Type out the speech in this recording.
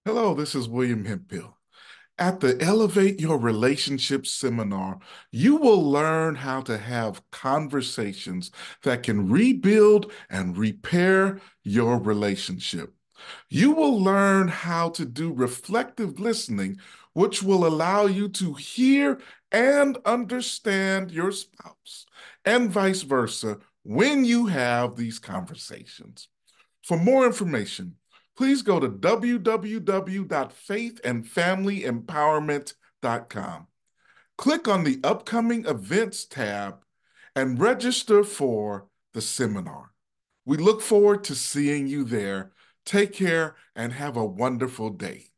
Hello, this is William Hemphill. At the Elevate Your Relationships seminar, you will learn how to have conversations that can rebuild and repair your relationship. You will learn how to do reflective listening, which will allow you to hear and understand your spouse, and vice versa when you have these conversations. For more information, please go to www.faithandfamilyempowerment.com. Click on the upcoming events tab and register for the seminar. We look forward to seeing you there. Take care and have a wonderful day.